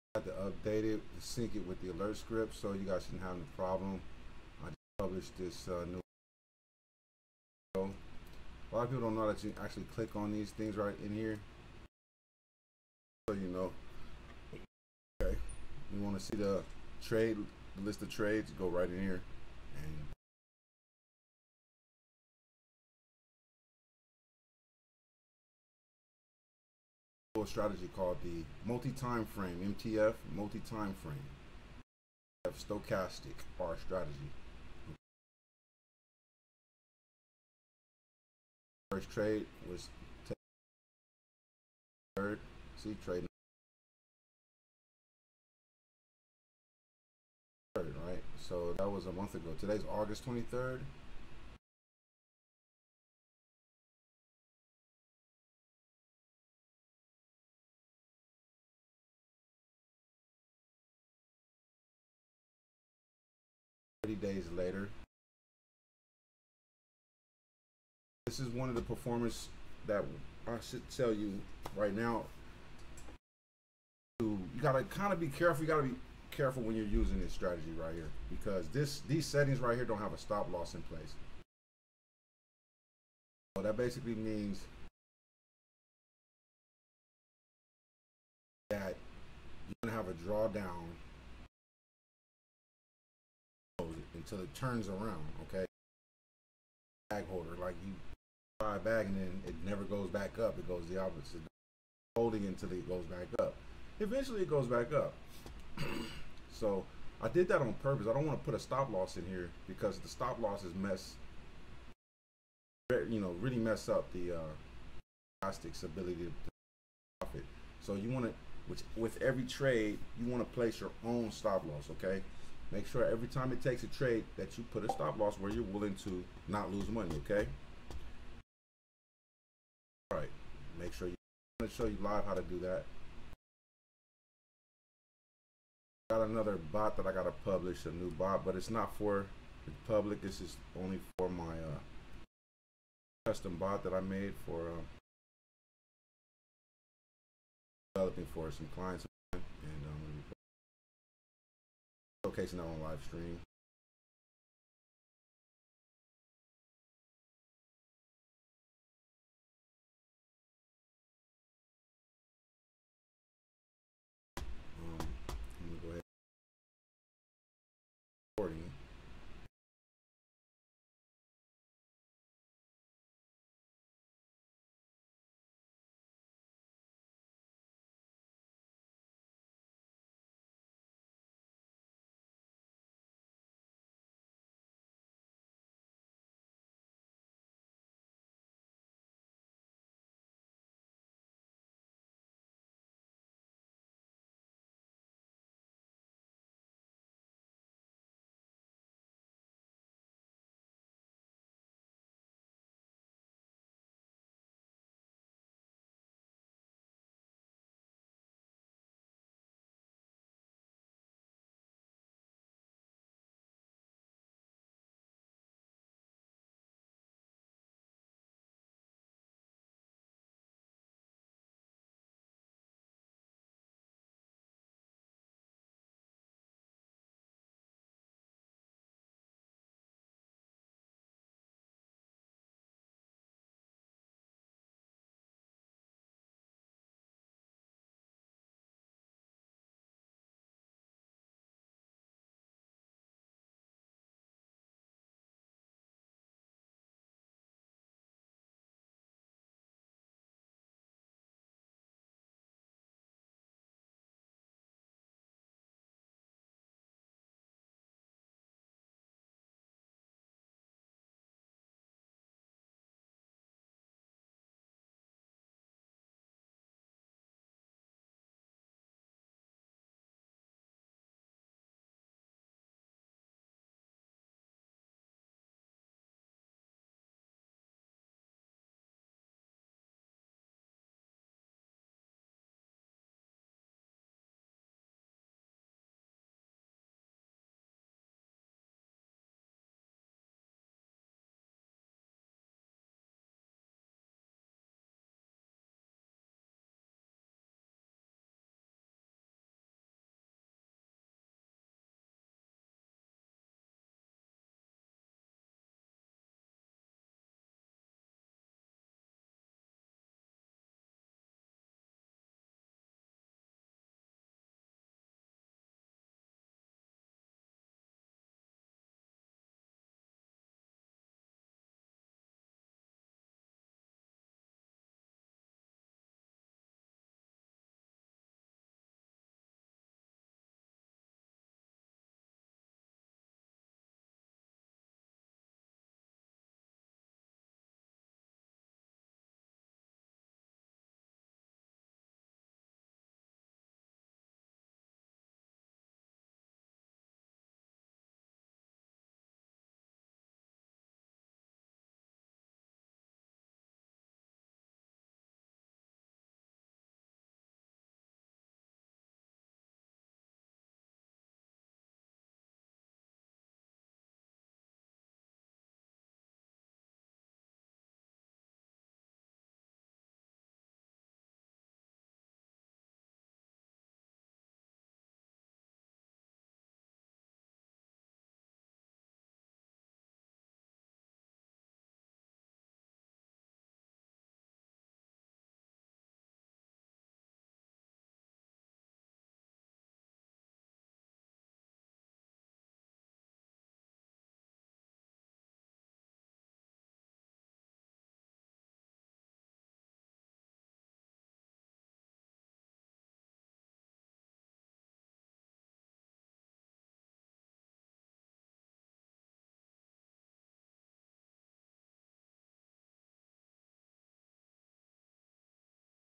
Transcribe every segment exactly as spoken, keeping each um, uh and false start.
I had to update it to sync it with the alert script, so you guys shouldn't have any problem. I just published this uh, new video. A lot of people don't know that you actually click on these things right in here, so you know. Okay, you want to see the trade, the list of trades, go right in here, and a strategy called the multi-time frame M T F multi-time frame stochastic bar strategy. First trade was third. See trade third, right? So that was a month ago. Today's August twenty-third. thirty days later. This is one of the performers that I should tell you right now. You gotta kind of be careful. You gotta be careful when you're using this strategy right here, because this these settings right here don't have a stop loss in place. So that basically means that you're gonna have a drawdown until it turns around. Okay, bag holder, like you buy a bag and then it never goes back up. It goes the opposite, holding until it goes back up. Eventually, it goes back up. So I did that on purpose. I don't want to put a stop loss in here because the stop losses mess, you know, really mess up the uh, elastic's ability to profit. So you want to, which with every trade, you want to place your own stop loss. Okay, make sure every time it takes a trade that you put a stop loss where you're willing to not lose money. Okay. All right. Make sure you. I'm going to show you live how to do that. Got another bot that I gotta publish, a new bot, but it's not for the public. This is only for my uh, custom bot that I made for uh, developing for some clients, and um, showcasing that on live stream. Um, I'm gonna go ahead and recording.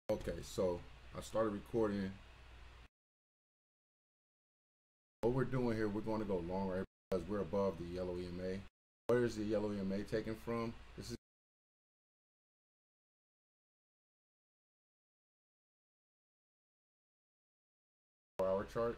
Okay, so I started recording. What we're doing here, we're going to go long right because we're above the yellow E M A. Where is the yellow E M A taken from? This is four hour chart,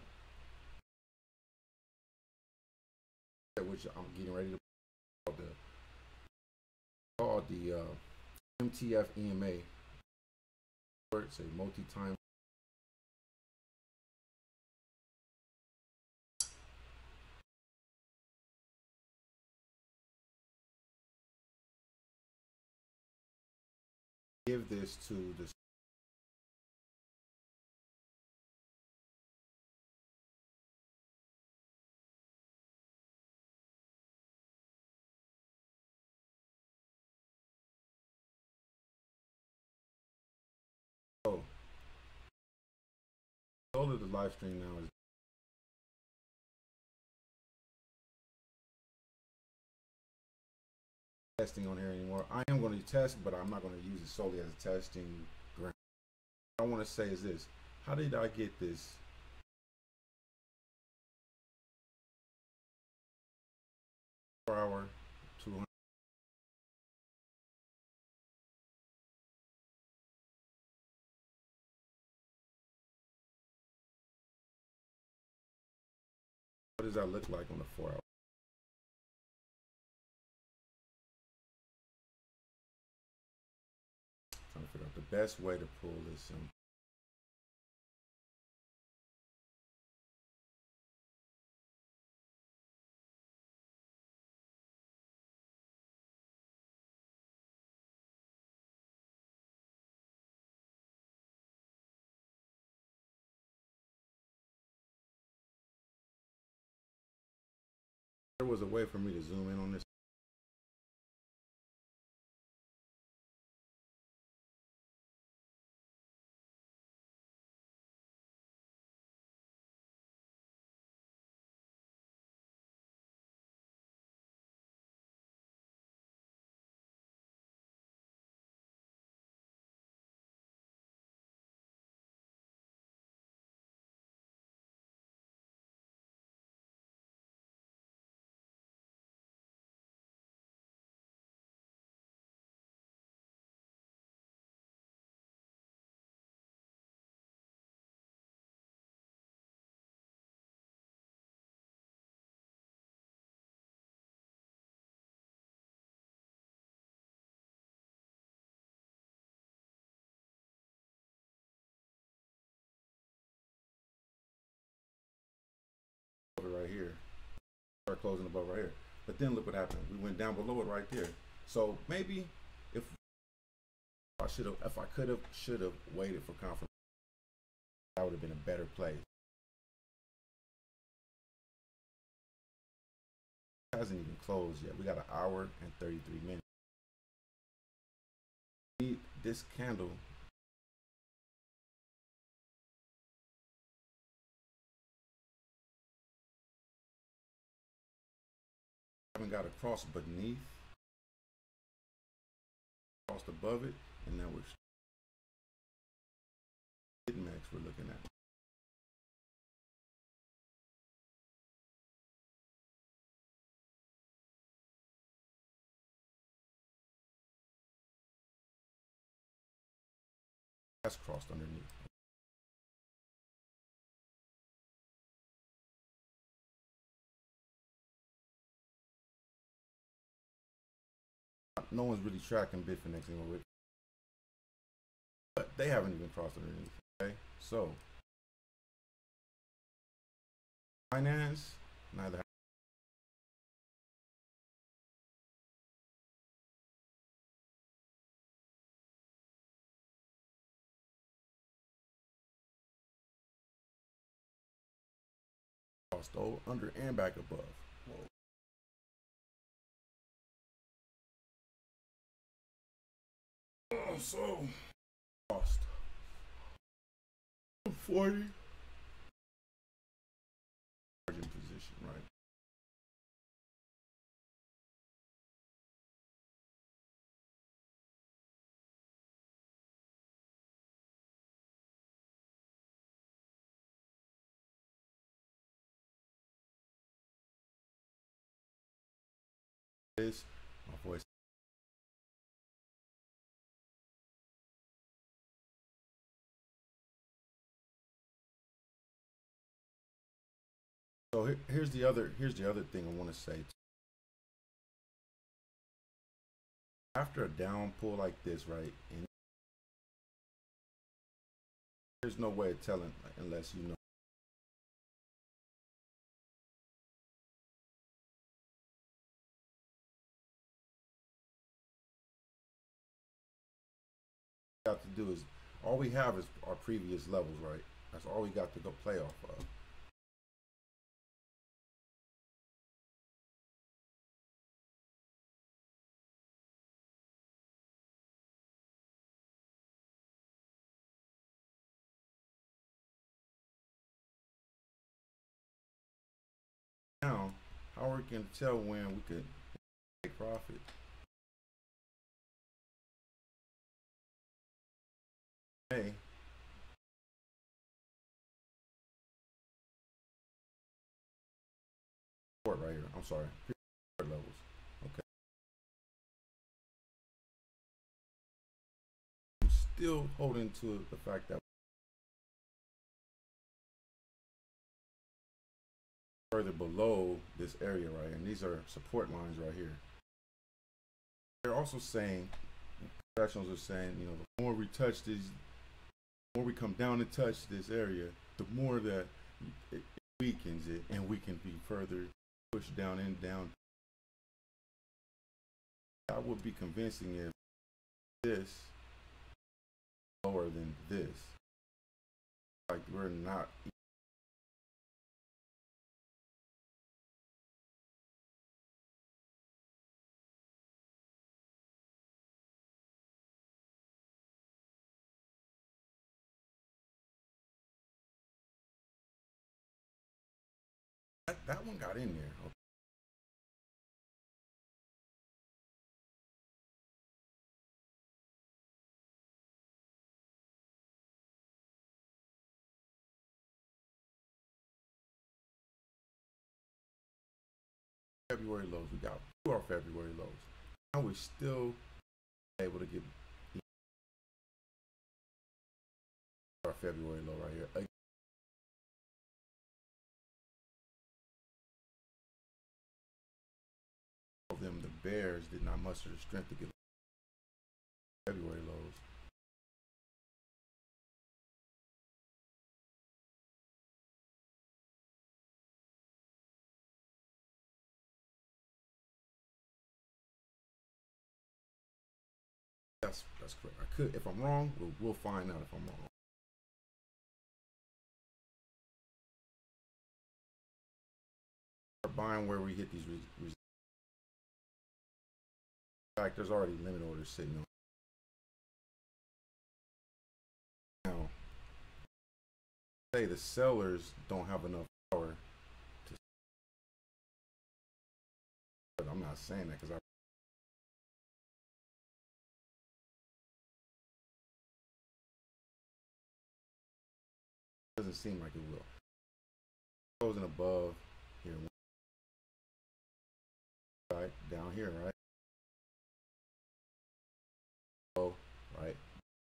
which I'm getting ready to call the, call the uh, M T F E M A. It's a multi-time. Give this to the so the goal of the live stream now is testing on here anymore. I am going to test, but I'm not going to use it solely as a testing ground. What I want to say is this: how did I get this? Four hour, two hundred. What does that look like on the four hour? Trying to figure out the best way to pull this in. There was a way for me to zoom in on this. Right here, start closing above right here. But then look what happened. We went down below it right there. So maybe if I should have, if I could have, should have waited for confirmation, that would have been a better play. It hasn't even closed yet. We got an hour and thirty-three minutes. We need this candle. Haven't got a cross beneath, crossed above it, and now we're max we're looking at. That's crossed underneath. No one's really tracking Bitfinex anymore, but they haven't even crossed underneath. Okay, so finance, neither. Crossed over, under, and back above. Whoa. Oh, so crossed forty. Position, right? So here, here's the other here's the other thing I want to say. After a down pull like this, right, and there's no way of telling unless you know. Got to do is all we have is our previous levels, right? That's all we got to go play off of. Now, how are we going to tell when we could make profit? Hey, right here. I'm sorry, levels. Okay, I'm still holding to the fact that further below this area right, and these are support lines right here. They're also saying, professionals are saying, you know, the more we touch these, the more we come down and touch this area, the more that it weakens it, and we can be further pushed down and down. I would be convincing if this lower than this, like we're not. That, that one got in there. Okay. February lows. We got two our February lows. Now we're still able to get our February low right here. Again, of them, the Bears did not muster the strength to get February lows. That's that's correct. I could, if I'm wrong, we'll, we'll find out if I'm wrong. We're buying where we hit these. Res- in fact, there's already limit orders sitting on. Now, say the sellers don't have enough power to. I'm not saying that because I. It doesn't seem like it will. Closing above here, right down here, right. Oh, right.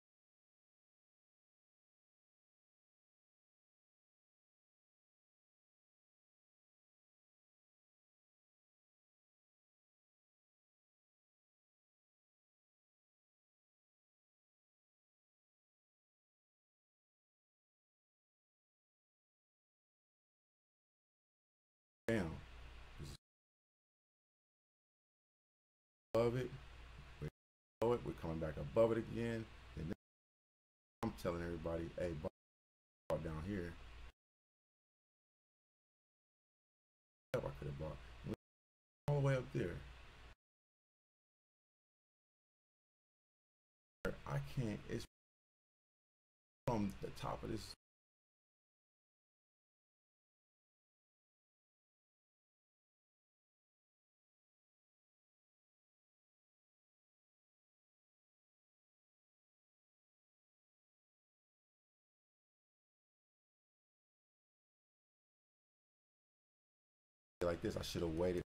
Down. Above it. We're below it. We're coming back above it again. And then I'm telling everybody, hey, down here. I could have bought all the way up there. I can't. It's from the top of this. Like this, I should have waited.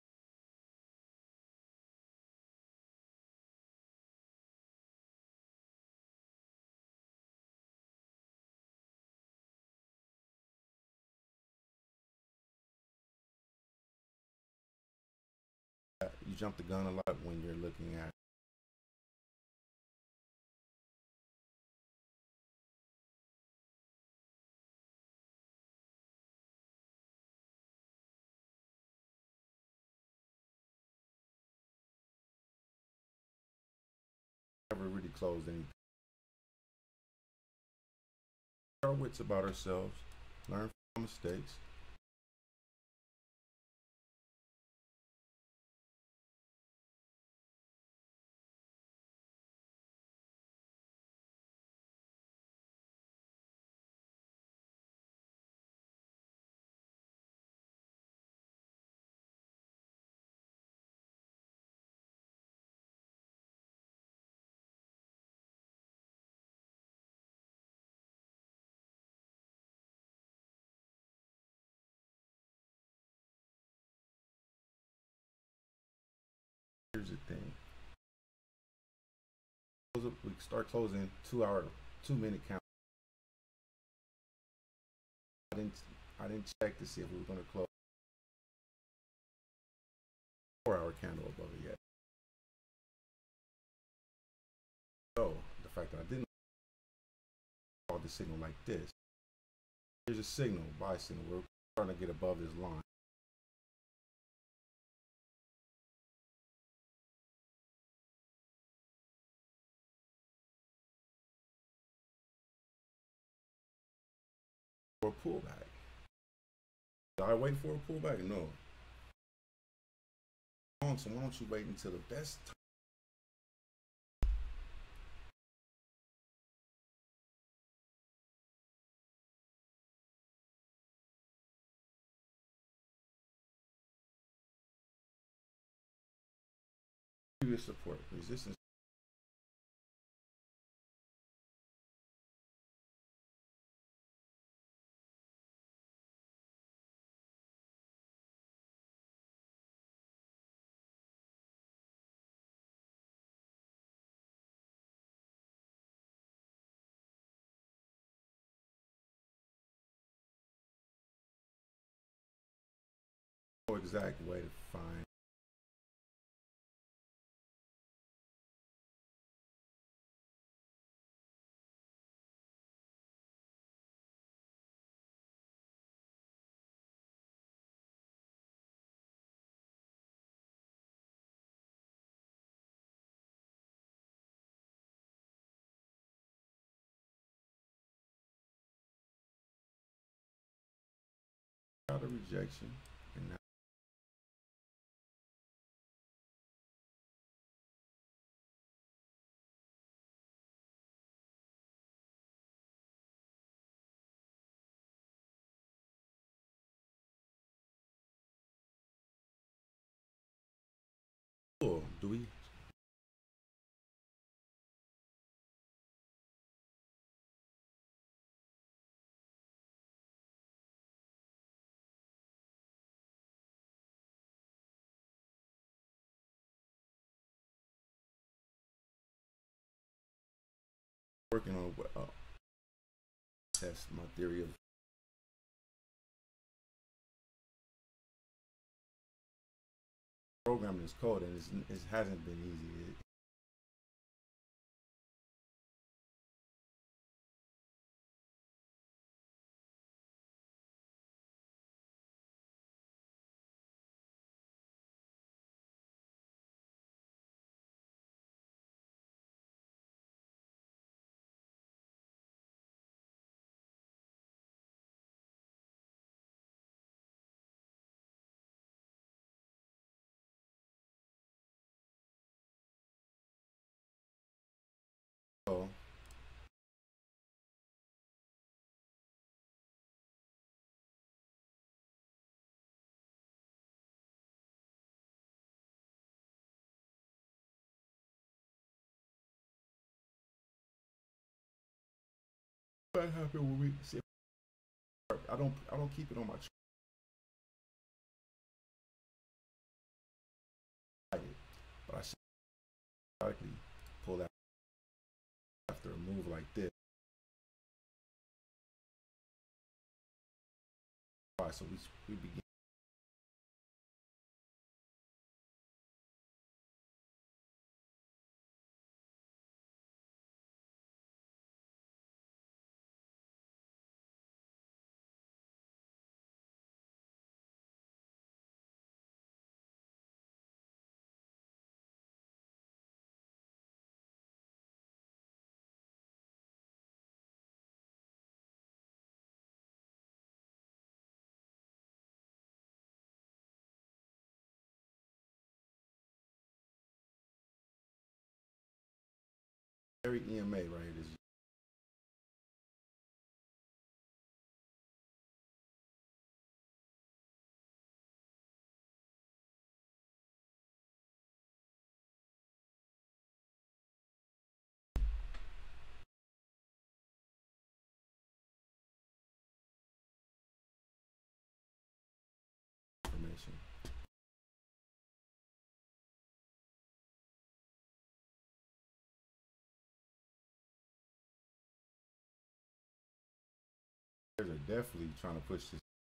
jump the gun a lot when you're looking at never really closed any. Our wits about ourselves, learn from mistakes. Here's the thing. We start closing two hour, two minute count. I didn't, I didn't check to see if we were going to close four hour candle above it yet. So the fact that I didn't call the signal like this. Here's a signal, buy signal. We're starting to get above this line. For a pullback. Do I wait for a pullback? No. So why don't you wait until the best time? Previous support, resistance. No exact way to find. Out of rejection and now cool. Do we working on uh, test my theory of programming this code, and it's, it hasn't been easy. It, so what happened when we see? I don't I don't keep it on my chart, but I should pull that after a move like this. All right, so we we begin. Very E M A right here. This information. They're definitely trying to push this.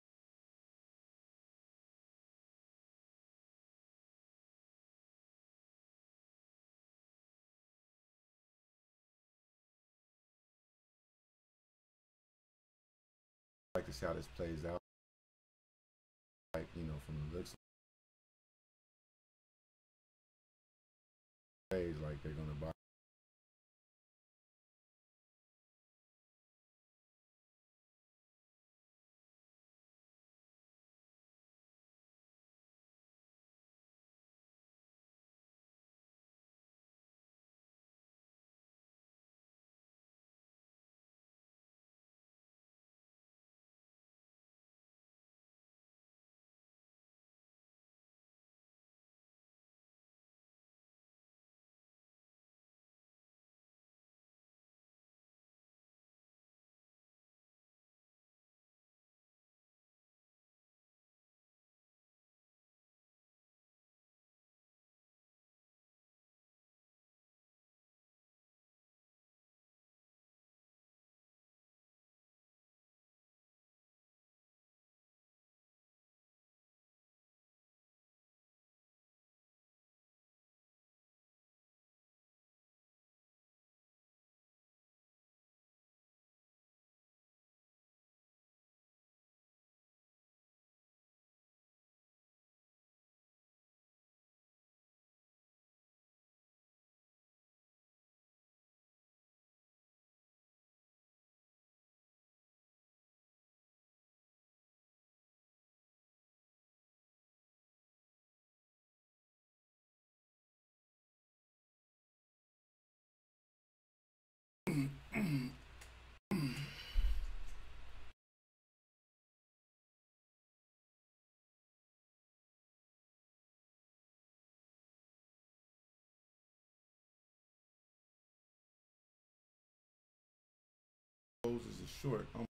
I like to see how this plays out. Like, you know, from the looks of the like they're gonna buy. Closes is short. Um,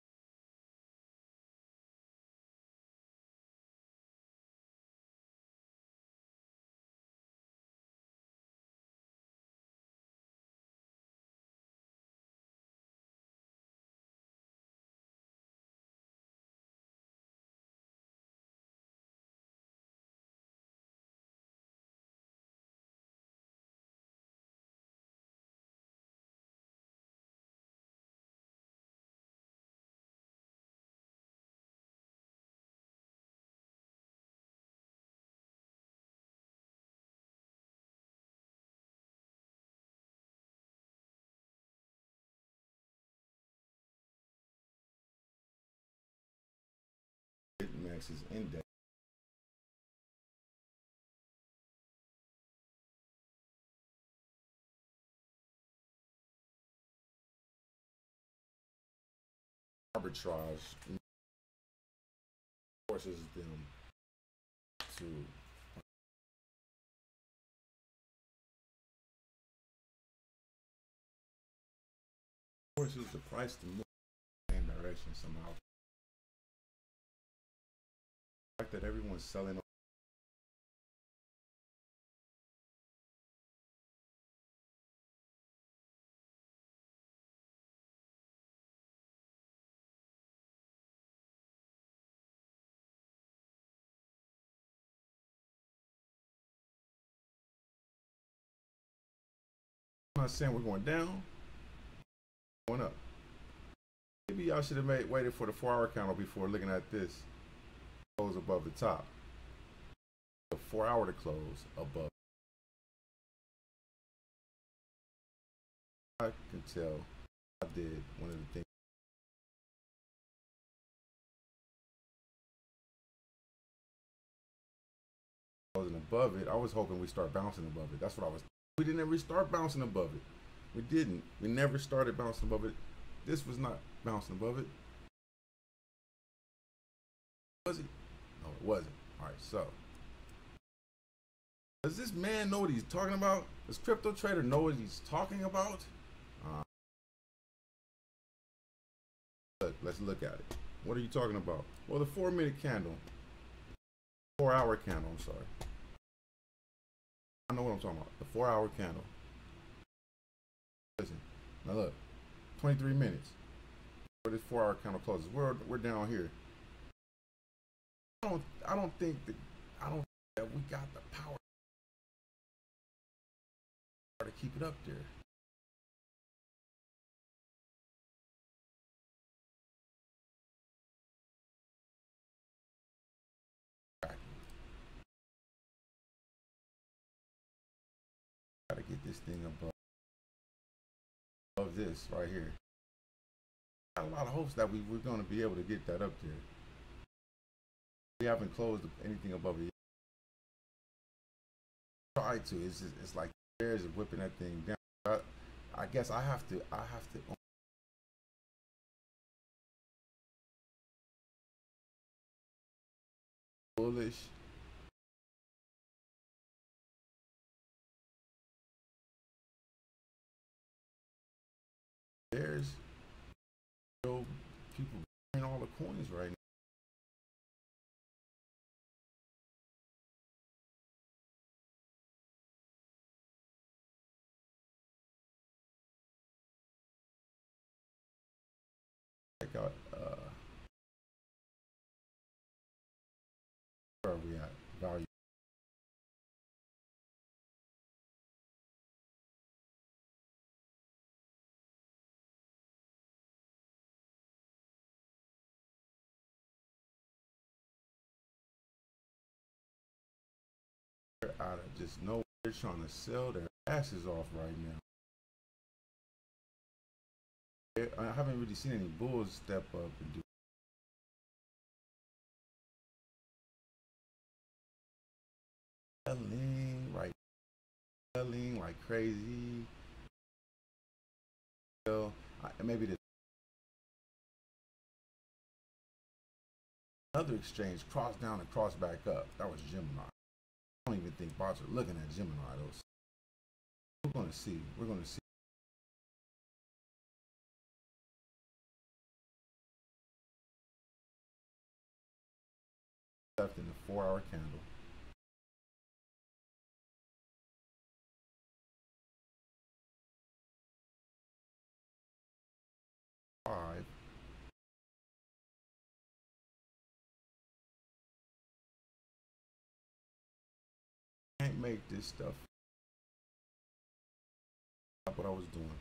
Max's index. Arbitrage forces them to forces the price to move in the same direction somehow. The fact that everyone's selling. I'm not saying we're going down, going up. Maybe y'all should have made waited for the four-hour candle before looking at this. Close above the top. The four-hour to close above. I can tell I did one of the things. Closing above it, I was hoping we start bouncing above it. That's what I was. We didn't ever start bouncing above it. We didn't. We never started bouncing above it. This was not bouncing above it. Was it? No, it wasn't. All right, so does this man know what he's talking about? Does Crypto Trader know what he's talking about? Uh, look, let's look at it. What are you talking about? Well, the four minute candle, four hour candle, I'm sorry. I know what I'm talking about. The four hour candle. Listen, now look, twenty-three minutes. Where this four hour candle closes. We're, we're down here. I don't, I don't think that, I don't think that we got the power to keep it up there. Gotta get this thing above, above this right here. Got a lot of hopes that we we're gonna be able to get that up there. We haven't closed anything above it yet. Try to. It's just, it's like bears are whipping that thing down. I, I guess I have to. I have to. Bullish. There's still people buying all the coins right now. Check out uh, where are we at? Value. They're out of just nowhere. They're trying to sell their asses off right now. I haven't really seen any bulls step up and do selling, right? Selling like crazy. So I, maybe the other exchange crossed down and crossed back up. That was Gemini. I don't even think bots are looking at Gemini. Those. We're gonna see. We're gonna see. Left in the four-hour candle. Five. Can't make this stuff. That's what I was doing.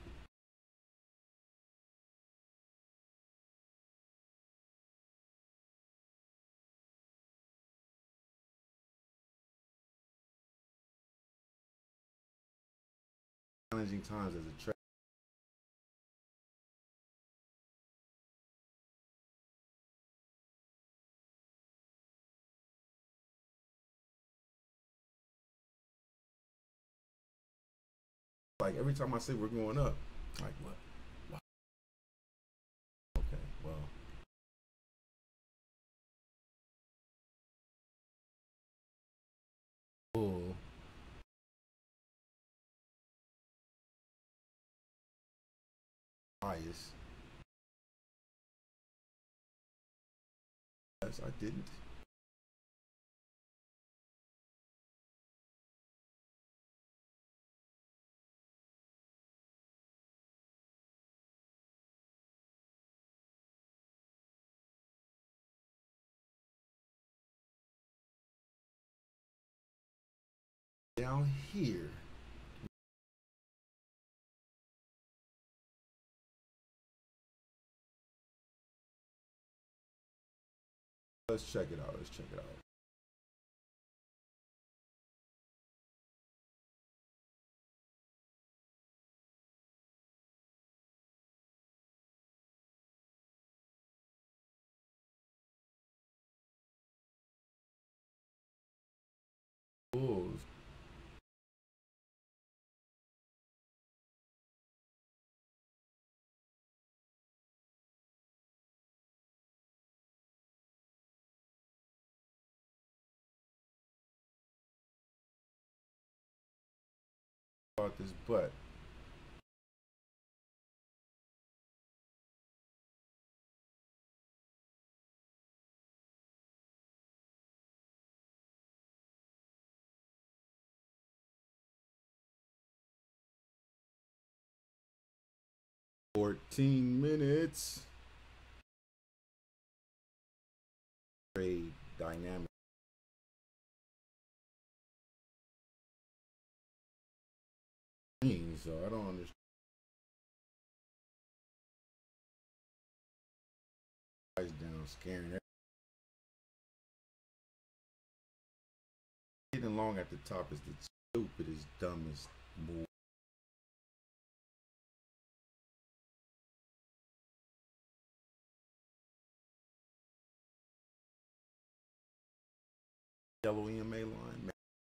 Challenging times as a trader. Like every time I say we're going up, like what? What? Okay, well. Bull. Bias. Yes, I didn't. Down here. Let's check it out. Let's check it out. Bulls. about this, but fourteen minutes. Trade dynamic. So I don't understand. Guys down, scaring everybody. Getting long at the top is the stupidest, dumbest move. Yellow E M A line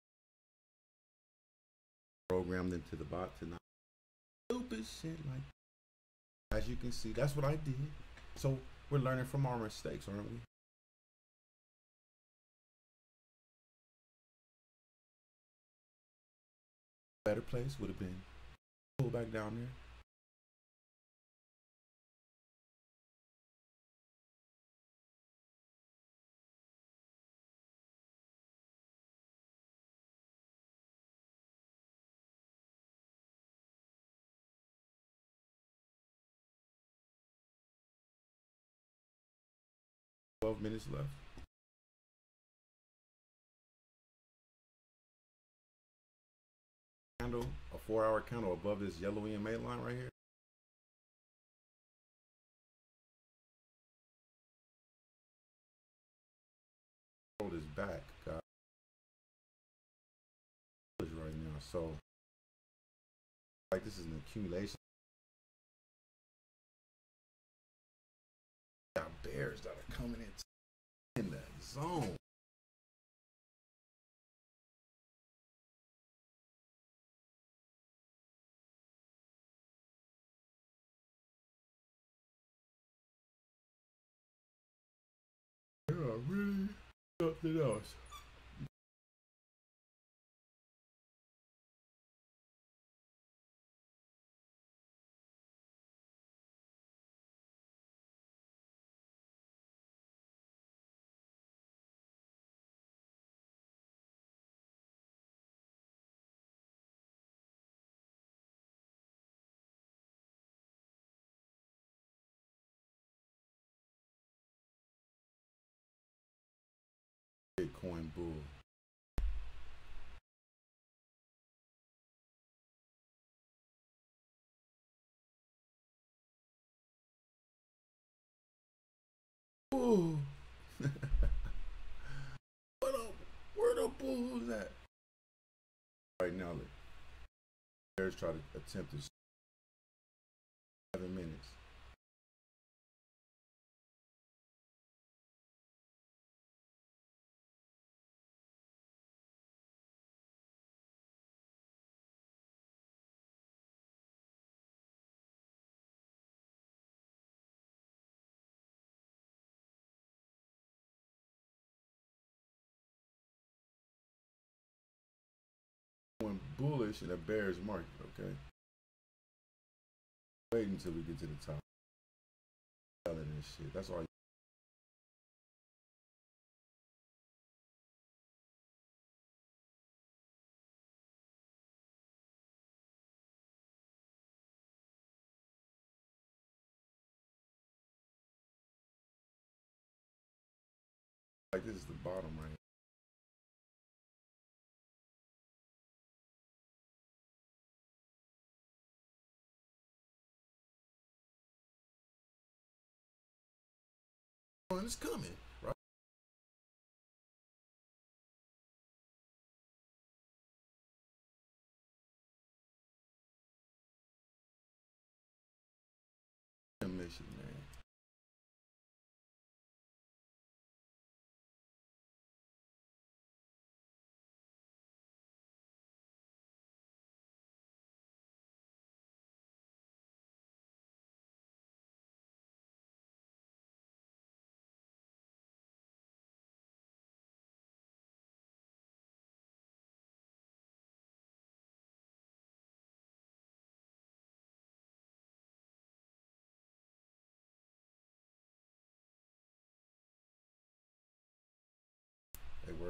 programmed into the bot tonight. Stupid shit like that. As you can see, that's what I did. So we're learning from our mistakes, aren't we? Better place would have been pull back down there. twelve minutes left. Candle, a four hour candle above this yellow E M A line right here. Hold his back, guys. Right now, so like this is an accumulation. Got bears that are coming in in that zone. Yeah, really something else. Bitcoin bull. Ooh. What up? Where the bulls at? Right now, the bears try to attempt to seven minutes. Going bullish in a bear's market, okay? Wait until we get to the top. Selling this shit. That's all. Like this is the bottom right. It's coming, right? Mission, man.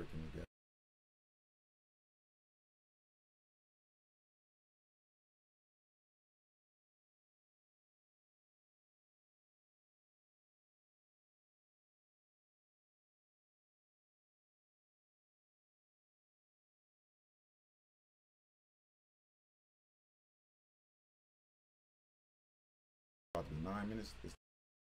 working together. About nine minutes. It's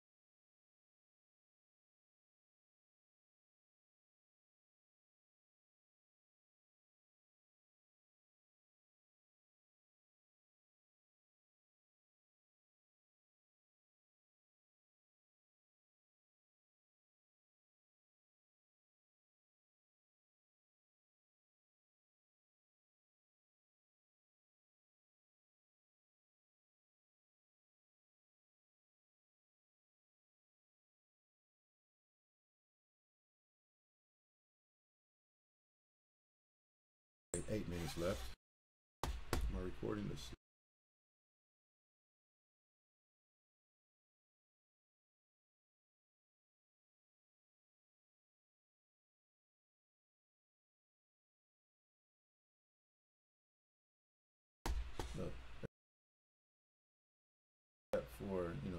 eight minutes left. Am I recording this? No. For you know.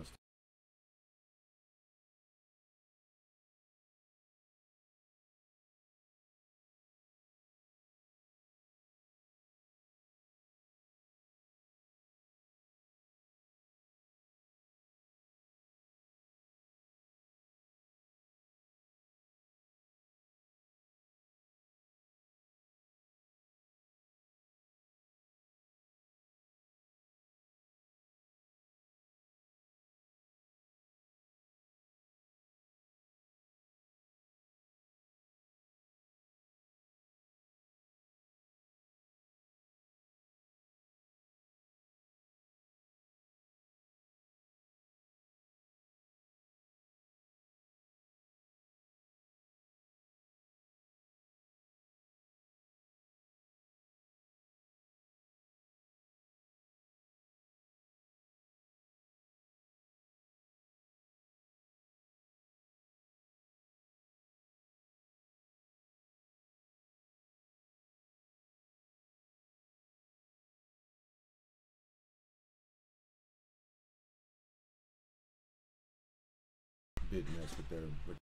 Did mess with their with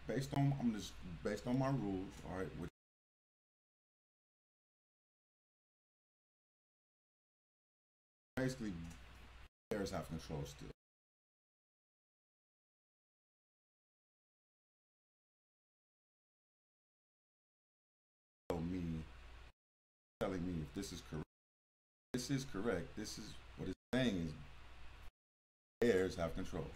based on I'm just based on my rules. All right, which basically bears have control still. So me telling me if this is correct. This is correct. This is what it's saying is bears have control.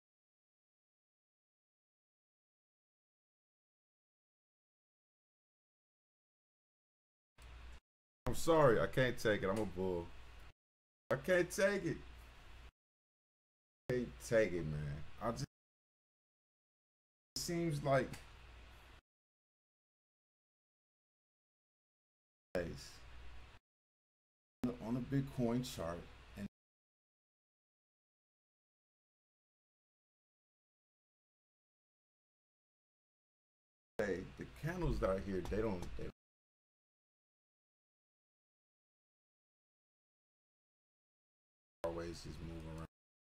I'm sorry, I can't take it. I'm a bull. I can't take it. Can't take it, man. I just it seems like place on a Bitcoin chart, and say the candles out here, they don't. They always just move around.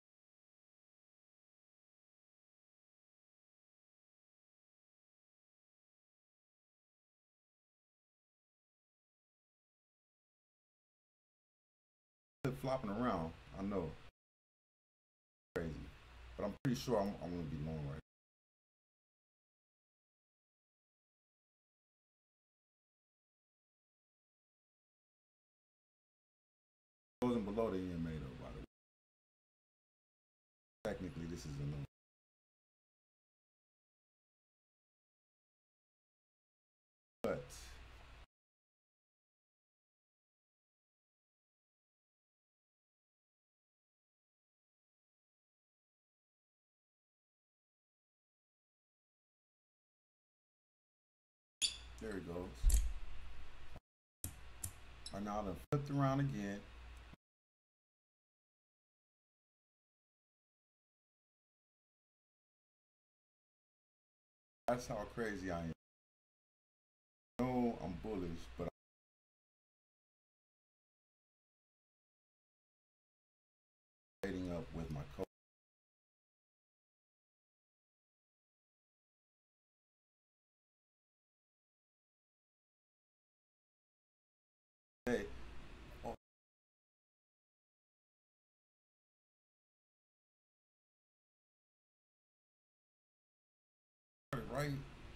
Flip flopping around. I know, crazy, but I'm pretty sure I'm, I'm gonna be long right. Closing below the E M A though. By the way, technically this is a no. But there it goes. Right now, I done flipped around again. That's how crazy I am. No, I'm bullish, but I'm trading up with my coach. Hey, oh, right,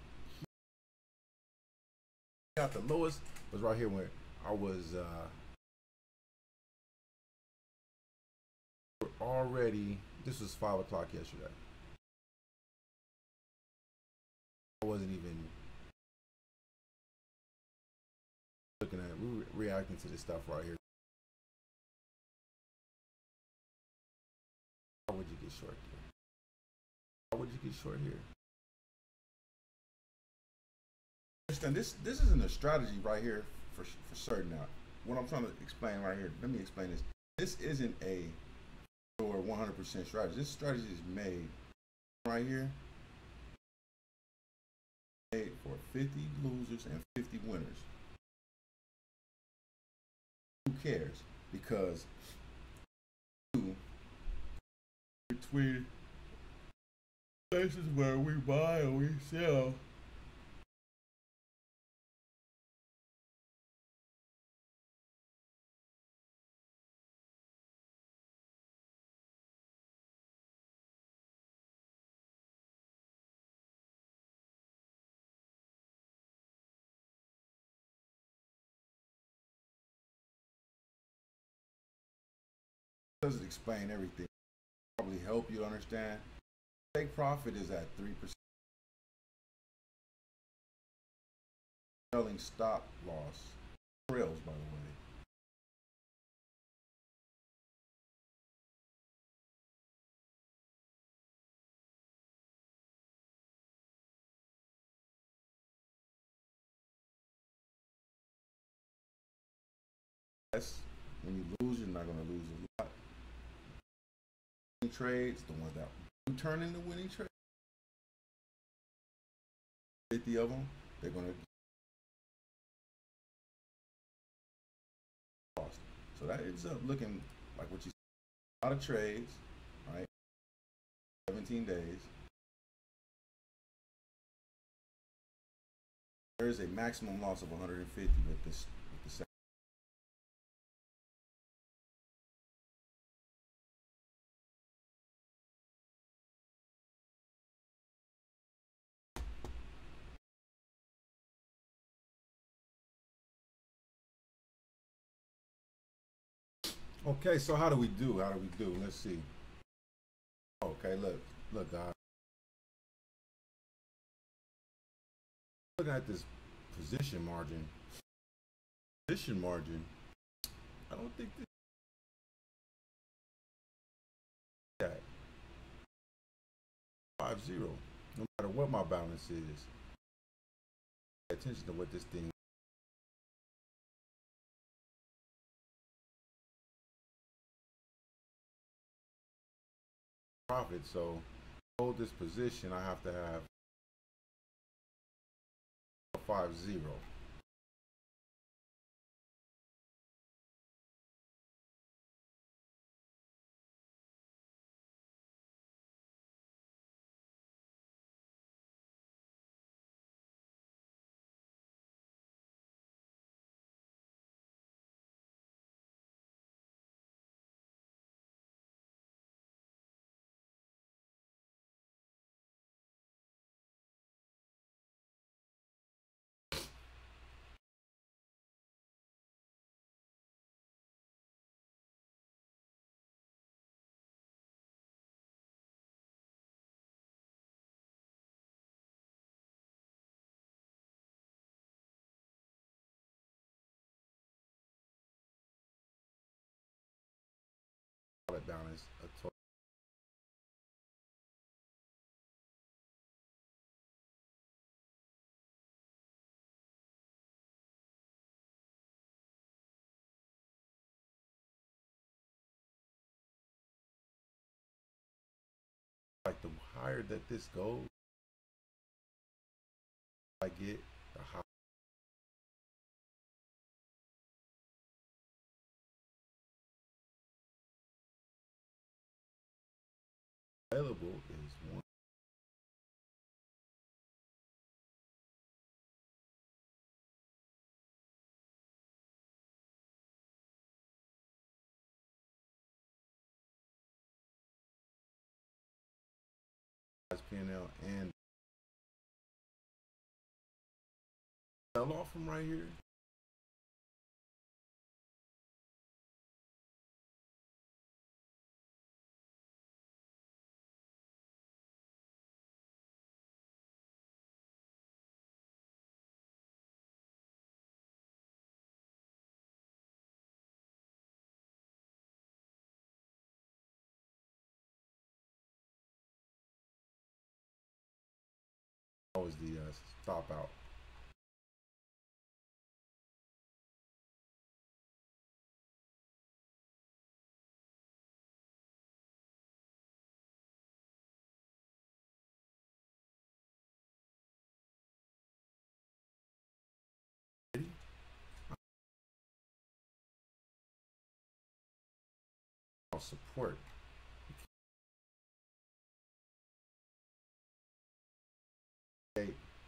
Got the lowest was right here where I was uh already. This was five o'clock yesterday. I wasn't even looking at. We were reacting to this stuff right here. How would you get short here? How would you get short here? understand this. This isn't a strategy right here for for certain. Now, what I'm trying to explain right here. Let me explain this. This isn't a or one hundred percent strategy. This strategy is made right here, made for fifty losers and fifty winners. Who cares? Because between places where we buy and we sell, doesn't explain everything. Probably help you understand. Take profit is at three percent. Selling stop loss trails, by the way. That's when you lose, you're not going to lose a lot. Winning trades, the ones that do turn into winning trades, fifty of them, they're going to cost. So that ends up looking like what you see. A lot of trades, right? seventeen days. there is a maximum loss of one hundred fifty with this with the second. Okay, so how do we do? How do we do? Let's see. Okay, look, look, guys. Looking at this position margin, position margin. I don't think this that five zero. No matter what my balance is, pay attention to what this thing profit. So hold this position. I have to have five zero. Balance a total. Like the higher that this goes, I get the higher. Available is one. P and L and sell off from right here. That was the uh, stop out. Support. Okay.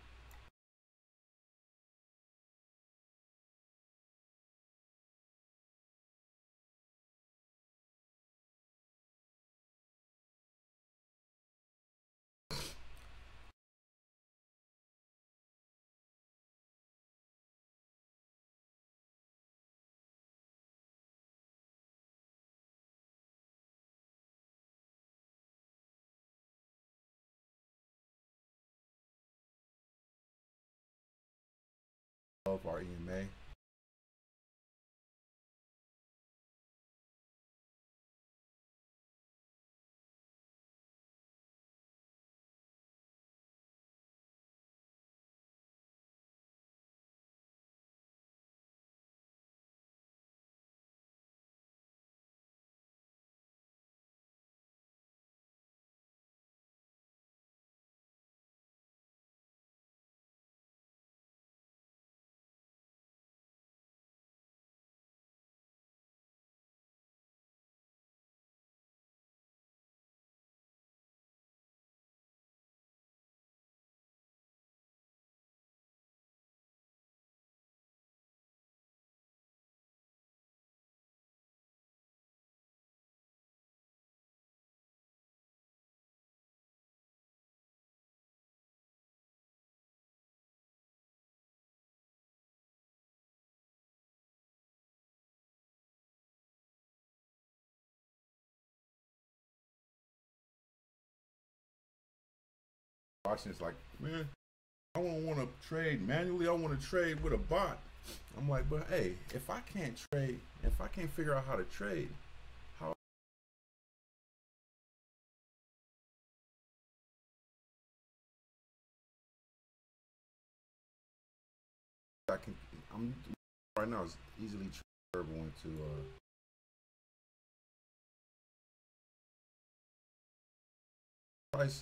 Of our E M A. watching it's like, Man, I don't want to trade manually. I want to trade with a bot. I'm like, but hey, if I can't trade, if I can't figure out how to trade, how I can, I'm right now is easily transferable into uh, price.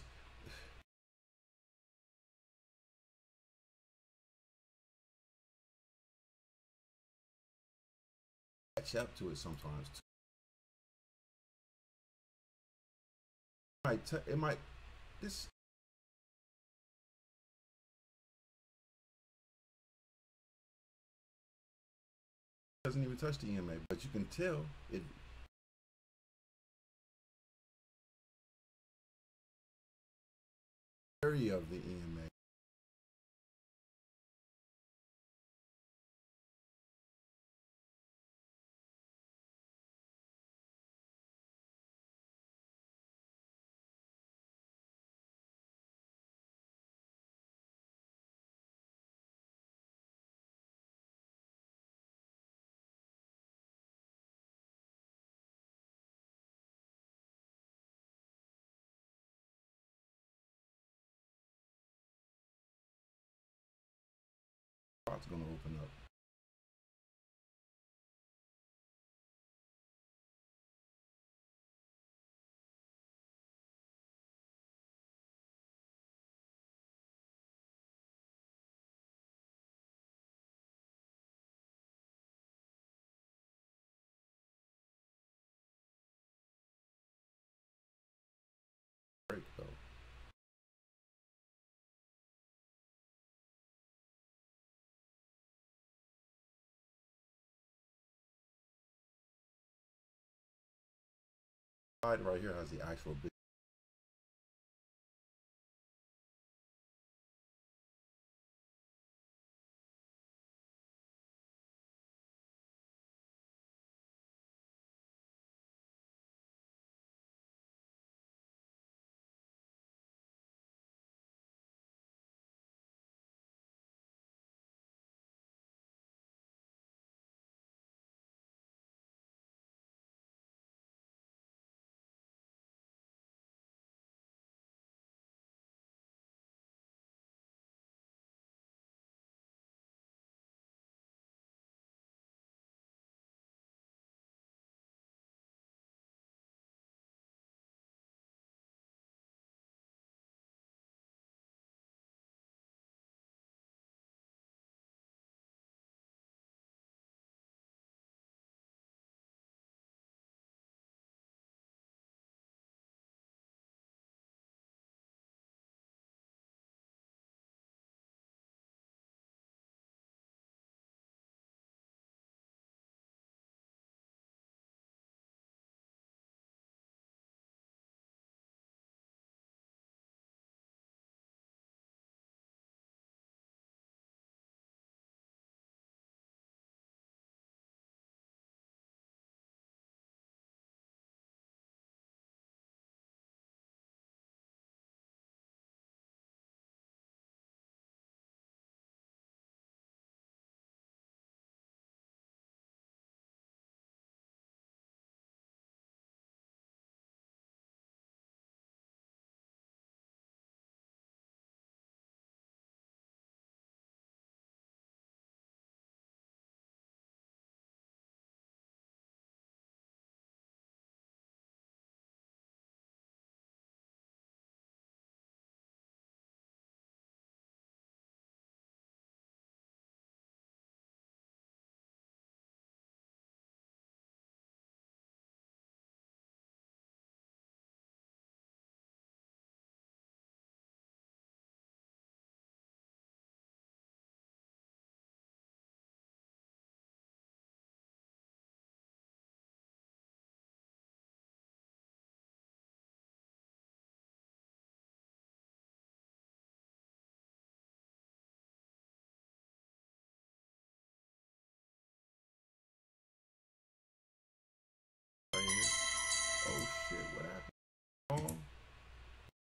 Catch up to it sometimes. Too. It might, t- it might, this doesn't even touch the E M A, but you can tell it area of the E M A. Spot's gonna open up. Break though. Side right here has the actual big.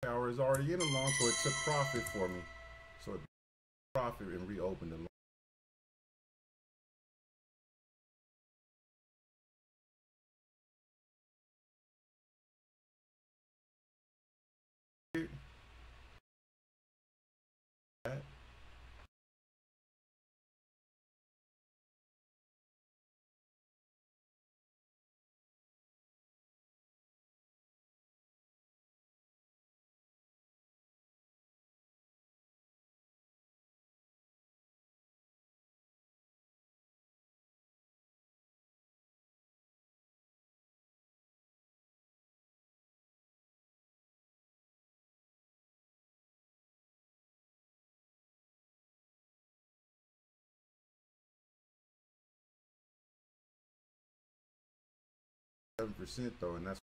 hour is already in the long, so it took profit for me. So it profit and reopened the long. Seven percent though, and that's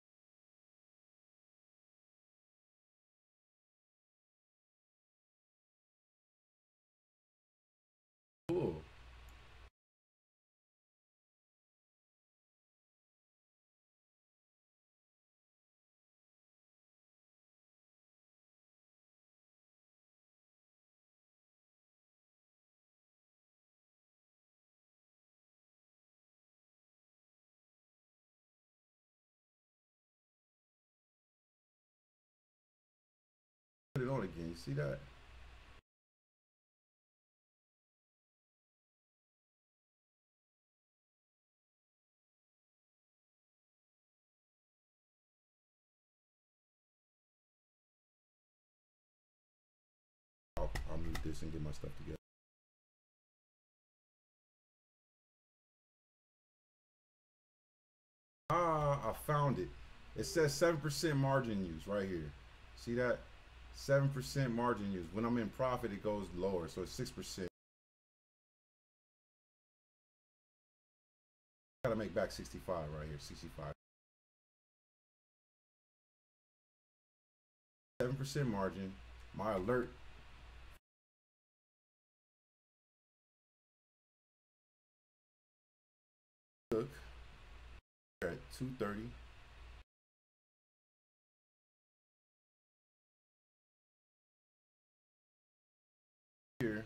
cool. Put it on again. You see that? I'll, I'll mute this and get my stuff together. Ah, I found it. It says seven percent margin use right here. See that? seven percent margin use. When I'm in profit, it goes lower. So it's six percent. Gotta make back sixty-five right here. sixty-five. seven percent margin. My alert. Took. We're at two thirty. Here.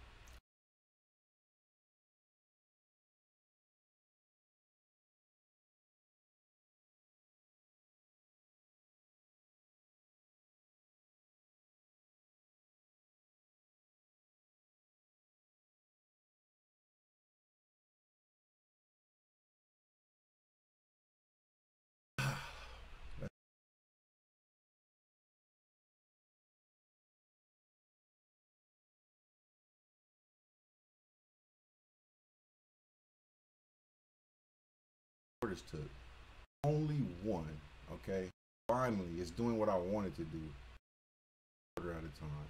Orders took. Only one. Okay. Finally, it's doing what I wanted to do. Order at a time.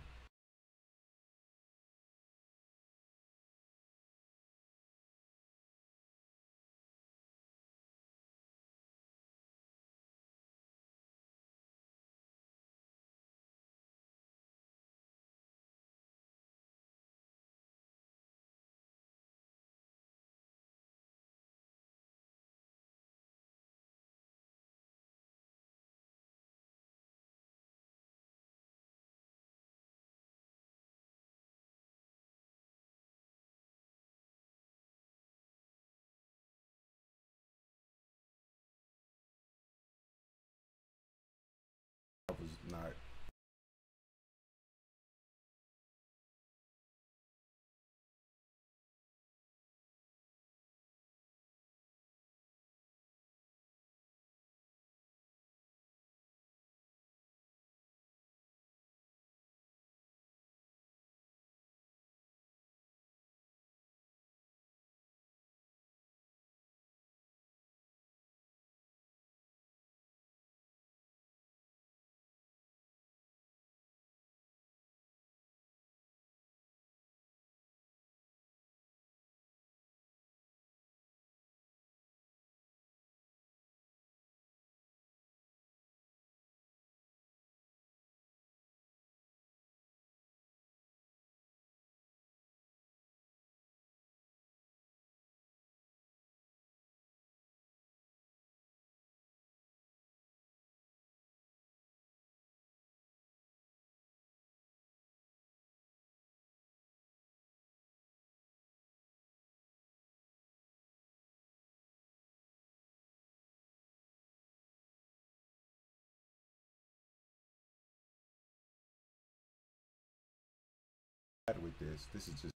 with this. This is just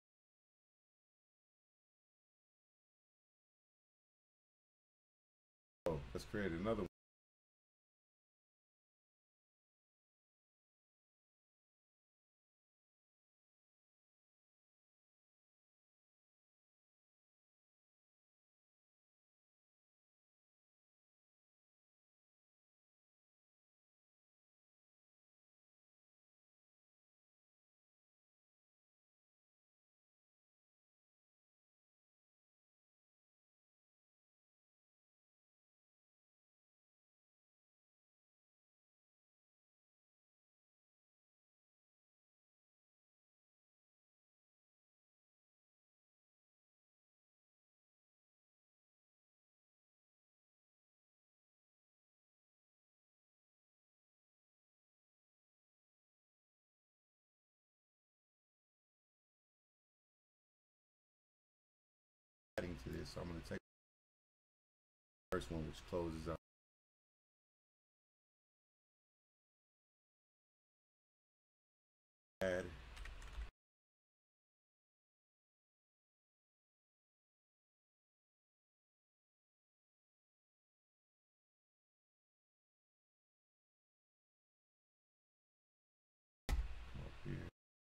oh, let's create another one. Adding to this, so I'm going to take the first one, which closes out. Add. Come up here.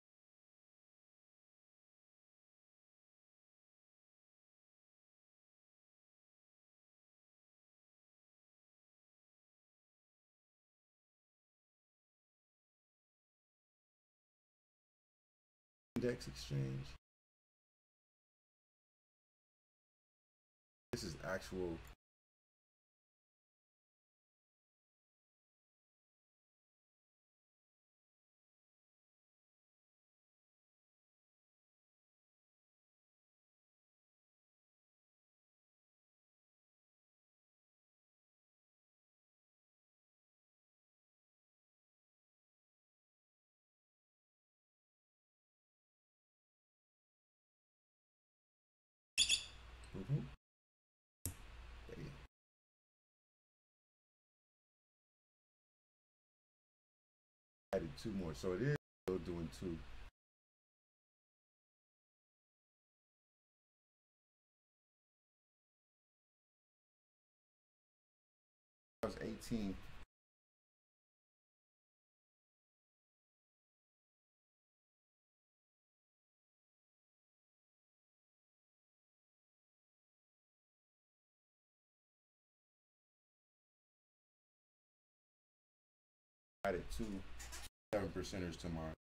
Index exchange. This is actual mm-hmm. Added two more, so it is still doing two. That was eighteen. Added two seven percenters to mine.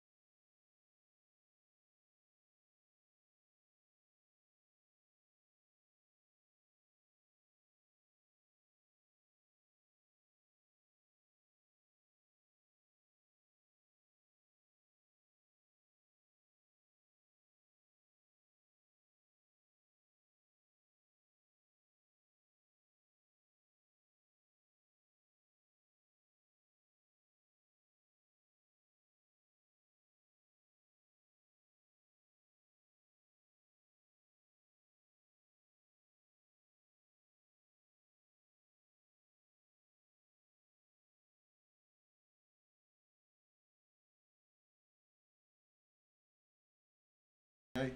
Okay.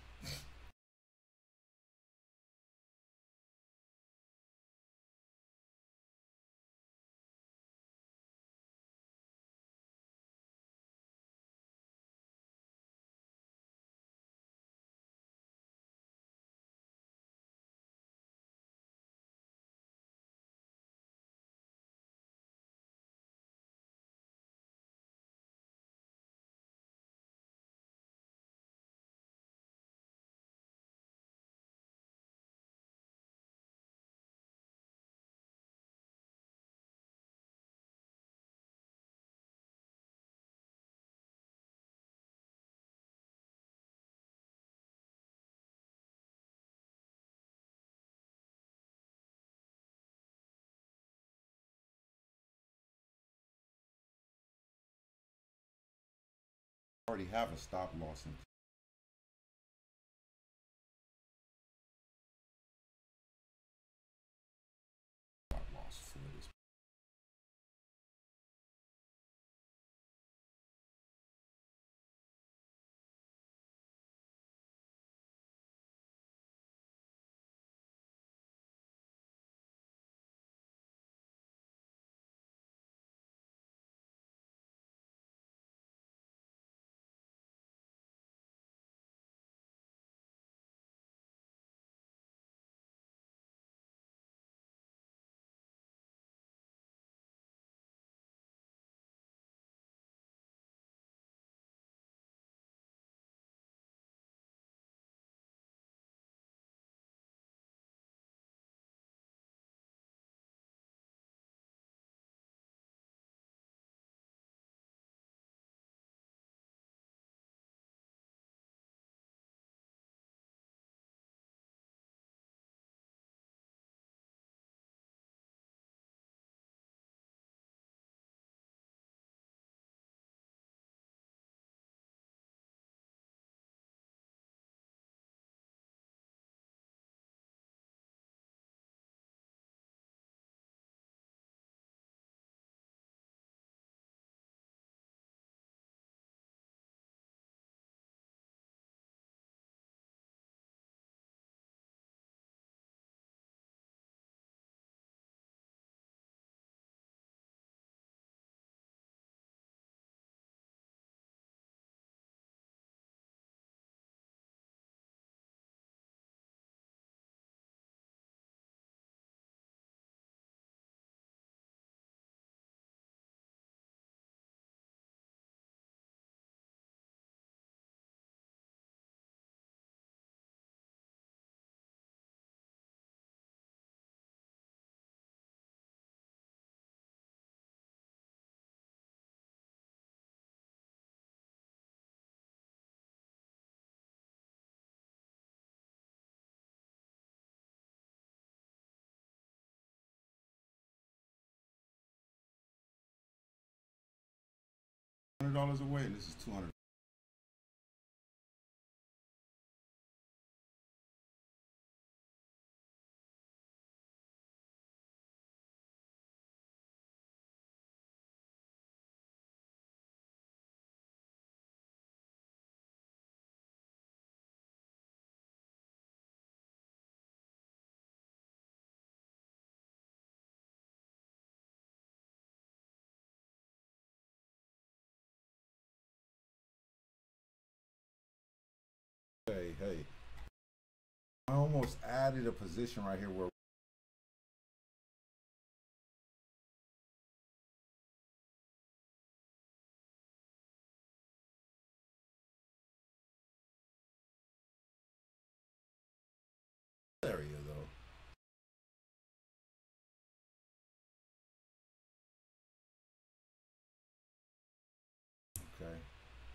Already have a stop loss in stop loss for this. dollars away, and this is two hundred. Hey, hey. I almost added a position right here where area though. Okay.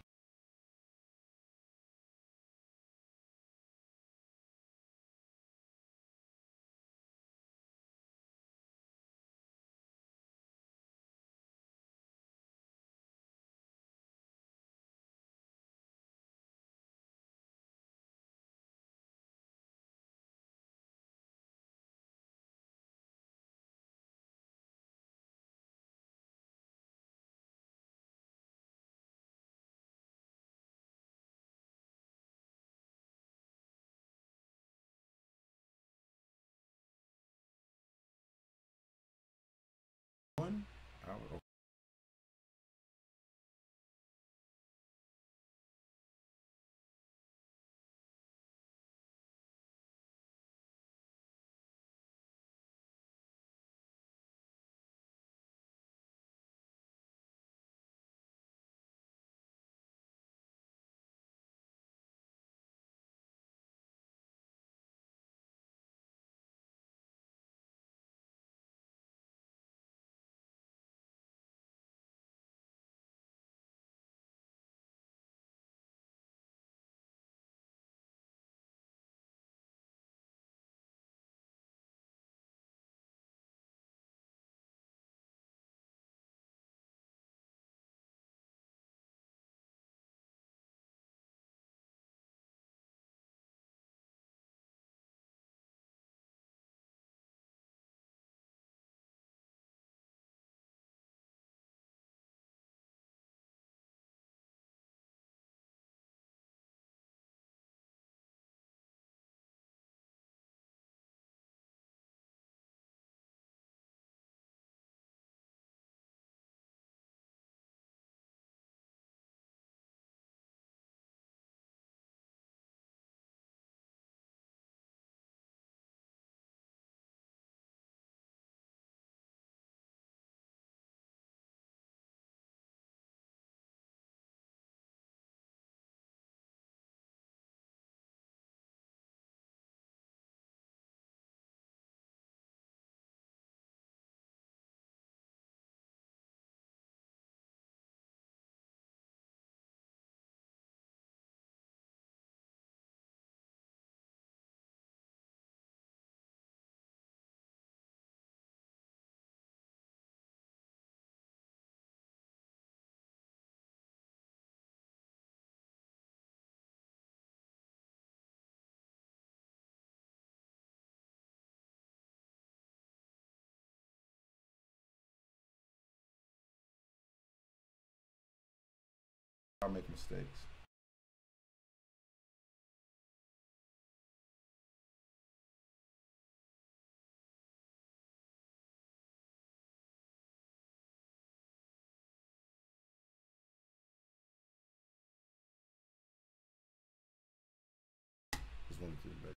One. I, I make mistakes. Just wanted to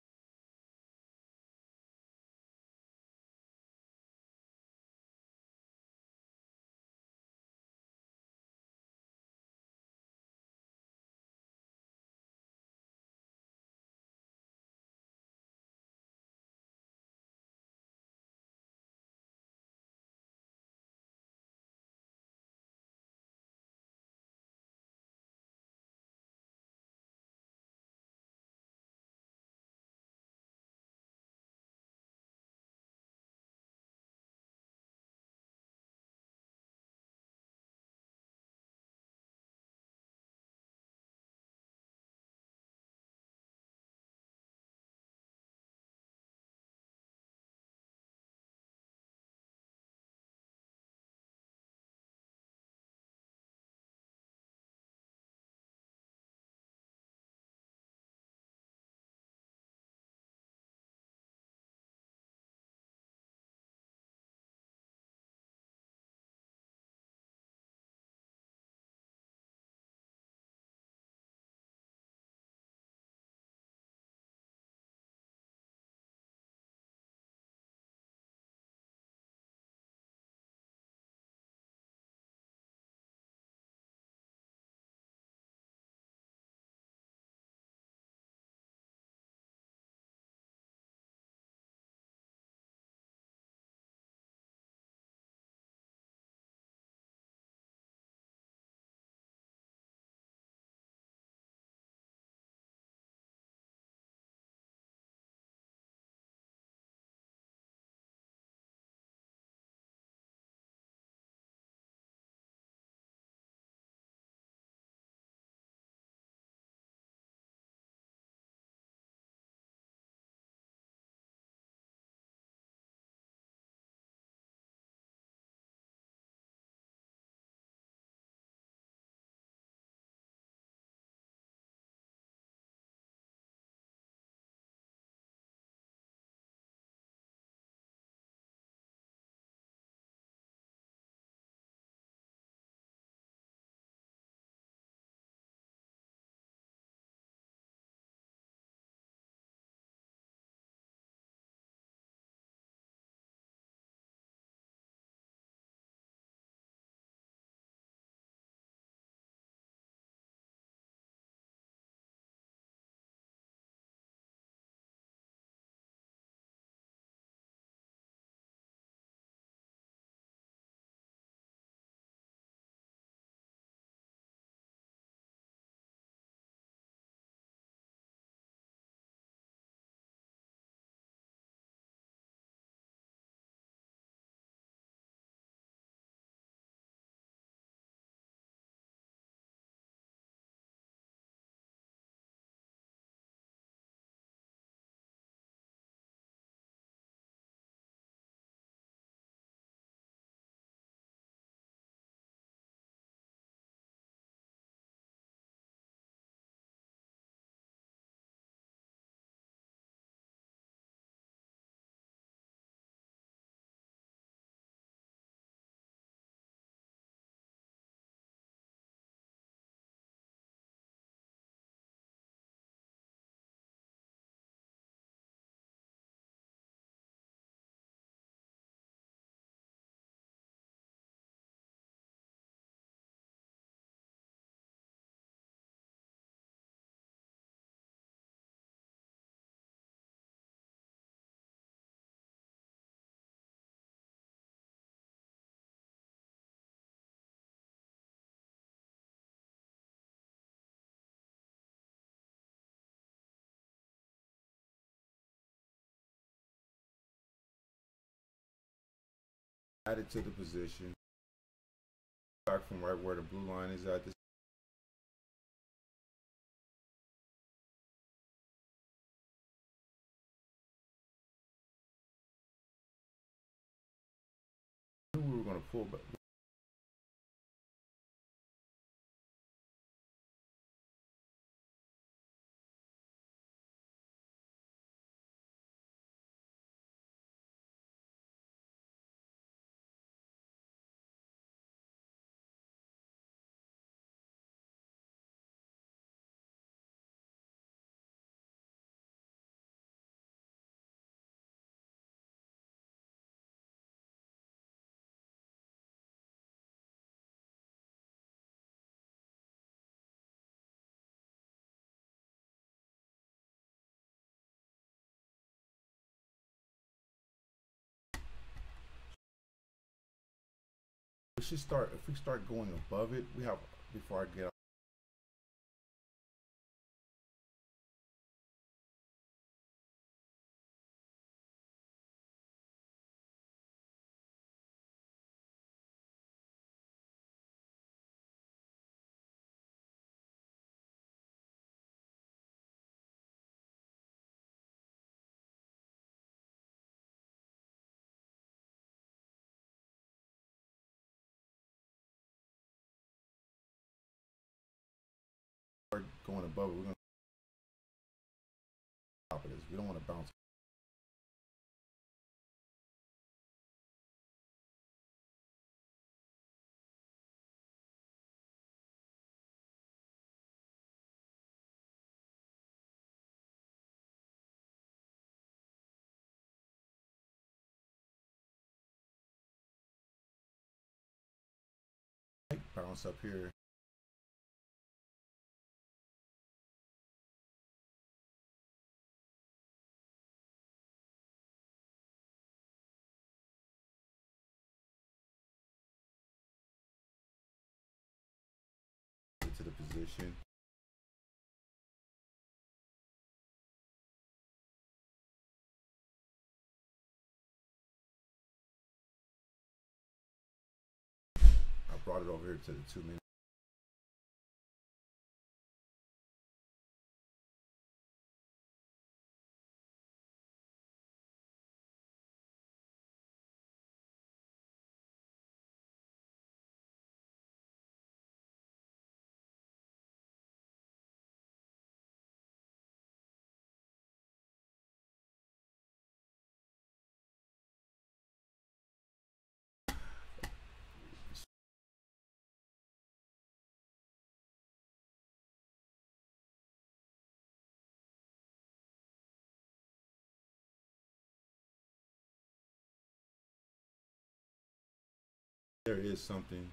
Add it to the position. Back from right where the blue line is at. This we were going to pull back. We should start, if we start going above it, we have, before I get out. Going above it, we're going to top of this. We don't want to bounce. Bounce up here. To the position. I brought it over here to the two minutes. There is something.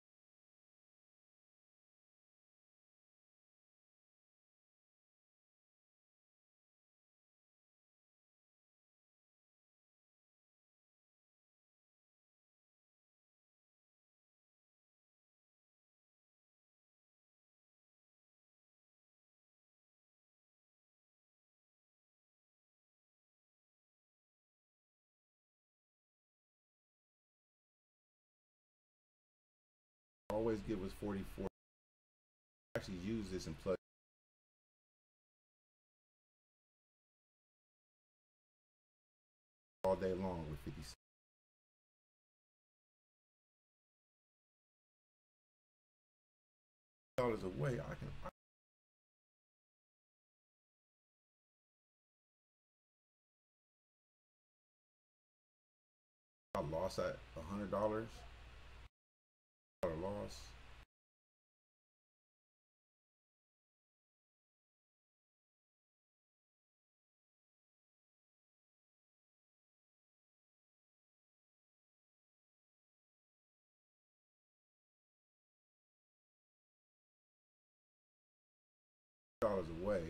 Always give us forty-four. Actually use this and plug all day long with fifty dollars away. I can I lost at a hundred dollars. Loss. Dollars away.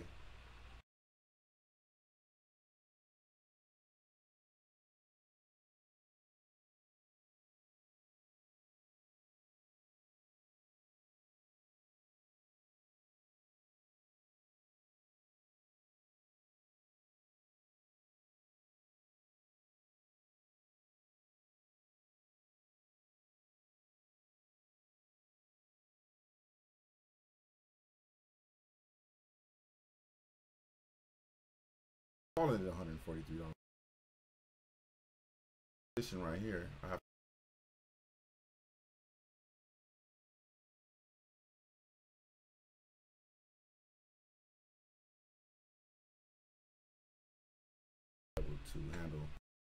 calling it one hundred forty-three dollars. Position right here, I have to be able to handle.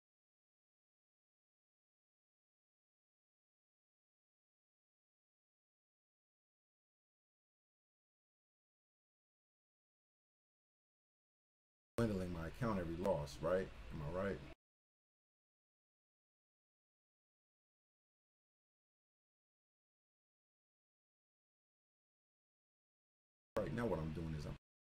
Dwindling my account every loss, right? Am I right? Right now, what I'm doing is I'm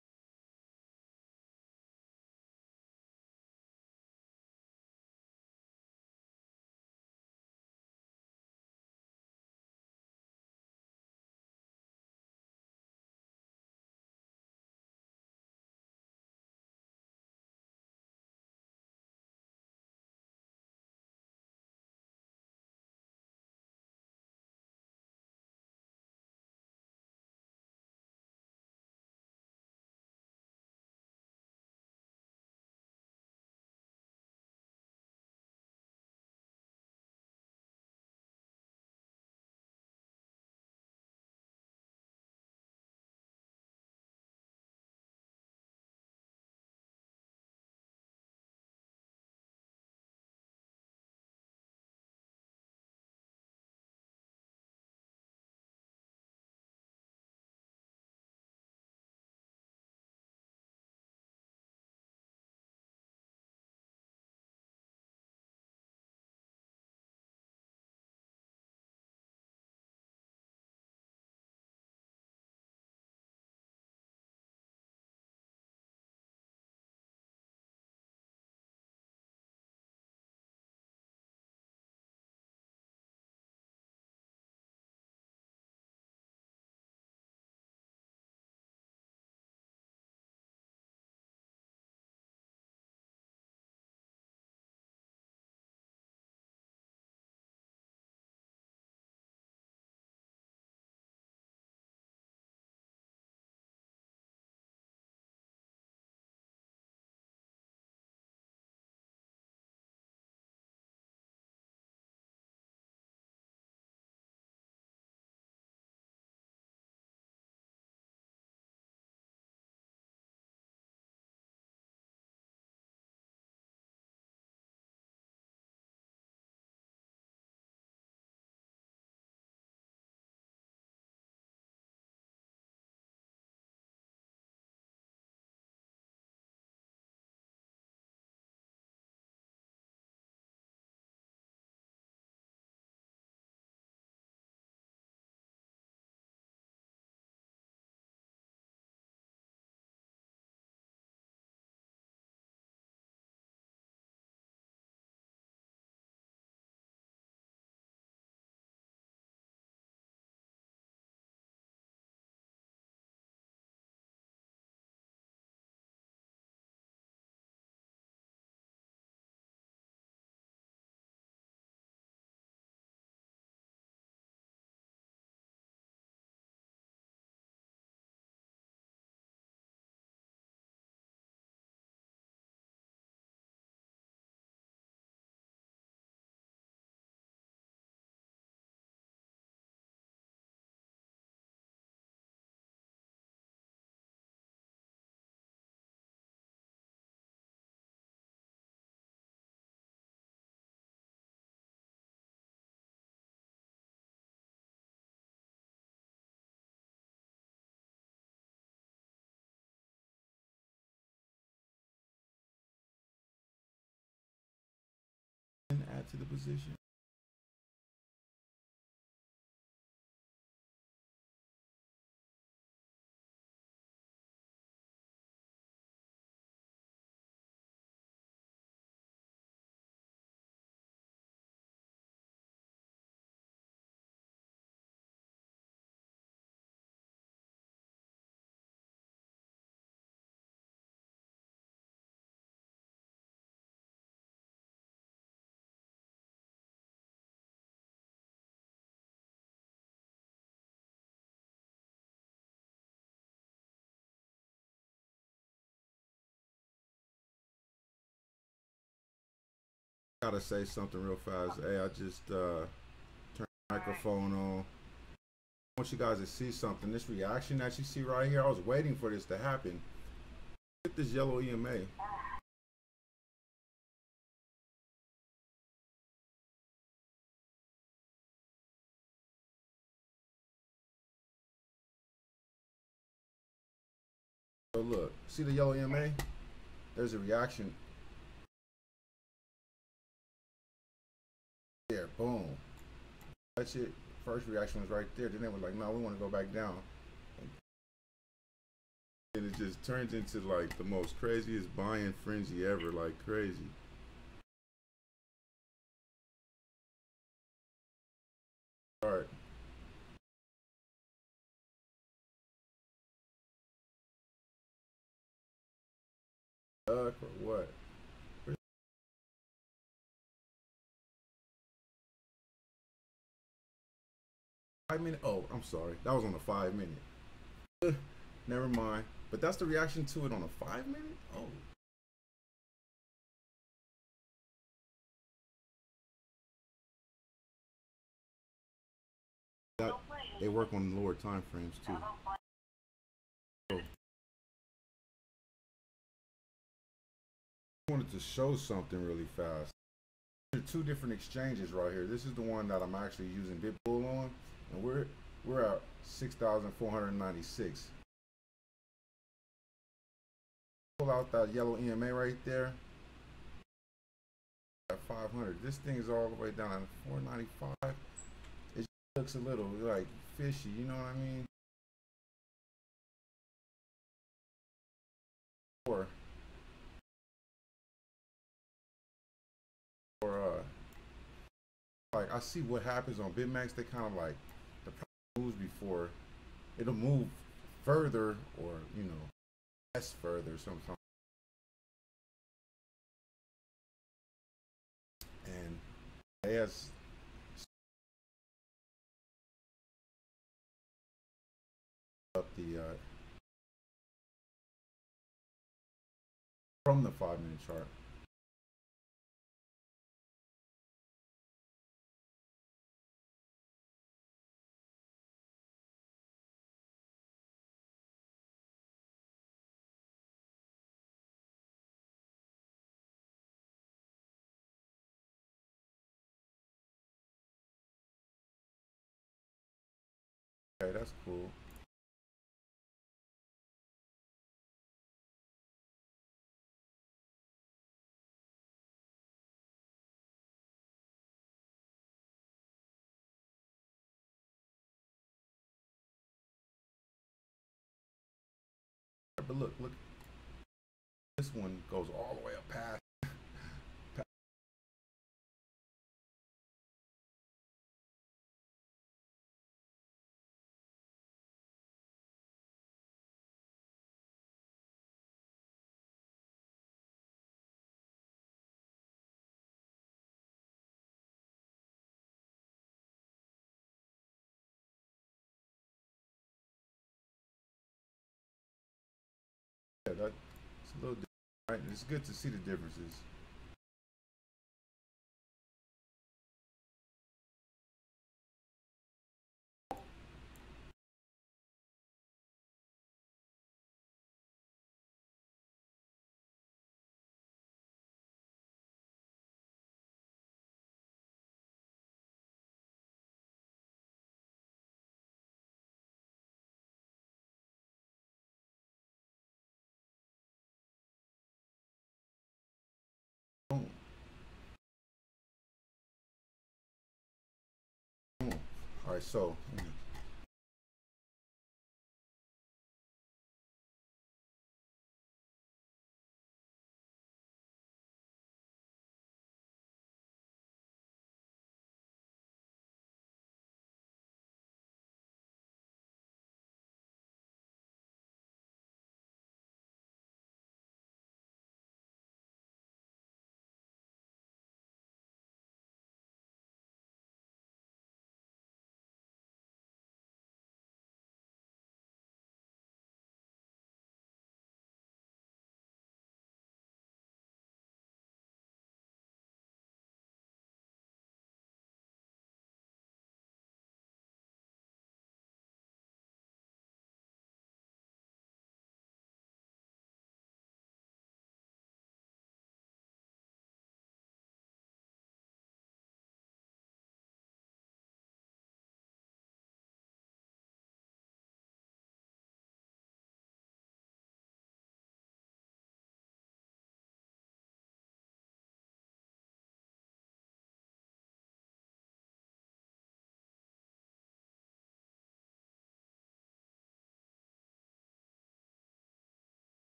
add to the position. gotta say something real fast. Hey, I just uh, turned the microphone on. I want you guys to see something. This reaction that you see right here, I was waiting for this to happen. Look at this yellow E M A. So look, see the yellow E M A? There's a reaction. There, boom. That's it. First reaction was right there. Then they were like, no, we want to go back down. And it just turns into like the most craziest buying frenzy ever, like crazy. All right. Duck or what? Five minute. Oh, I'm sorry. That was on a five minute. Never mind. But that's the reaction to it on a five minute? Oh. That, they work on lower time frames too. So, I wanted to show something really fast. There are two different exchanges right here. This is the one that I'm actually using BitBull on, and we're we're at six thousand four hundred ninety-six. Pull out that yellow E M A right there at five hundred. This thing is all the way down at four ninety-five. It just looks a little like fishy, you know what I mean? Or or uh like I see what happens on BitMEX. They kind of like the price moves before it'll move further or you know less further sometimes. And as up the uh, from the five minute chart. Okay, that's cool. But look, look, this one goes all the way up past. Yeah, that's a little different, right? It's good to see the differences. Boom, boom. All right, so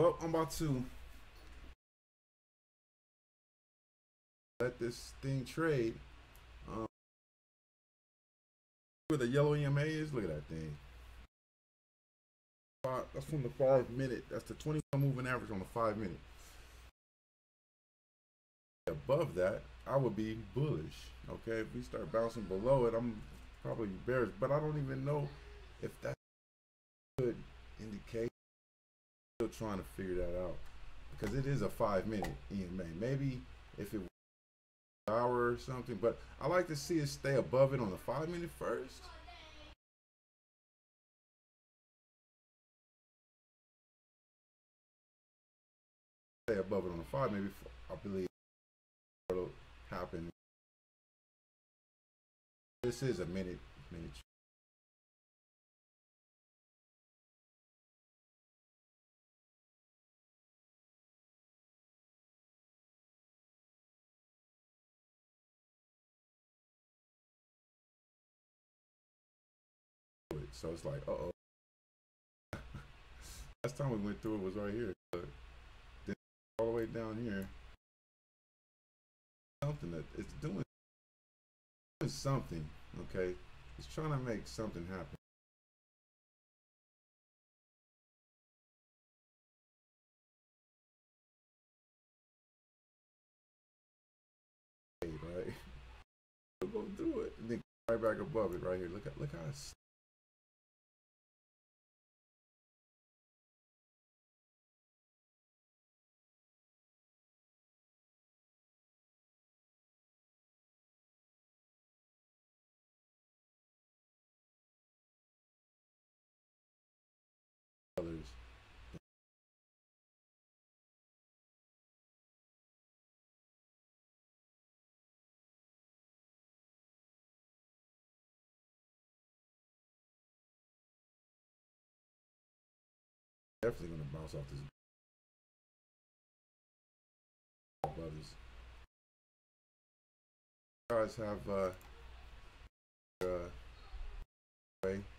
Well, I'm about to let this thing trade. Um, where the yellow E M A is, look at that thing. Five, that's from the five minute. That's the twenty-one moving average on the five minute. Above that, I would be bullish. Okay, if we start bouncing below it, I'm probably bearish. But I don't even know if that's a good indication. Still trying to figure that out because it is a five minute E M A. Maybe if it was an hour or something, but I like to see it stay above it on the five minute first. Stay above it on the five, maybe I believe it'll happen. This is a minute minute. So it's like, uh oh. Last time we went through it was right here. But then all the way down here. Something that it's doing, doing something, okay? It's trying to make something happen. Right? We're gonna do it. And then right back above it right here. Look at look how it's colors. Definitely gonna bounce off this brothers. You guys have uh uh way.